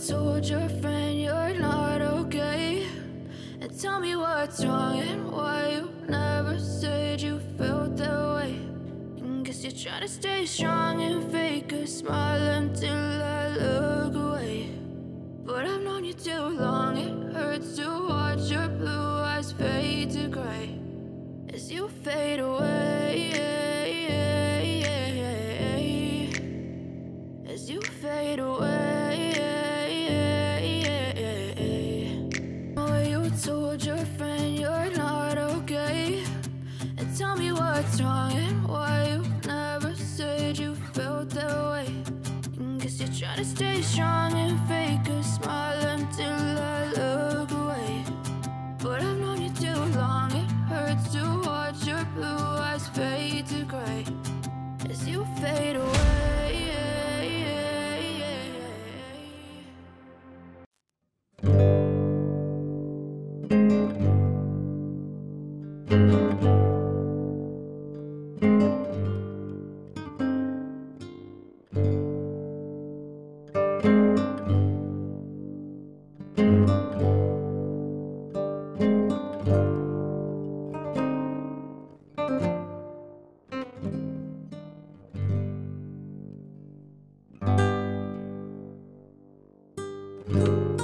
told your friend you're not okay, and tell me what's wrong and why you never said you felt that way. And guess you're trying to stay strong and fake a smile until I look away. But I've known you too long, it hurts to watch your blue eyes fade to gray as you fade away, as you fade away. Oh, you told your friend you're not okay, and tell me what's wrong and why you never said you felt that way. And guess you're trying to stay strong and fake a smile until I look away. But I've known you too long, it hurts to watch your blue eyes fade to gray as you fade away. You